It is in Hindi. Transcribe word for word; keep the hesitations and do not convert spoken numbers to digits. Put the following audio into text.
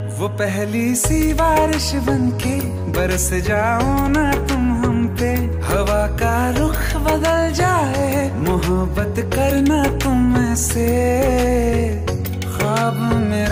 वो पहली सी बारिश बनके बरस जाओ ना तुम हम पे, हवा का रुख बदल जाए, मोहब्बत करना तुम से, ख्वाब में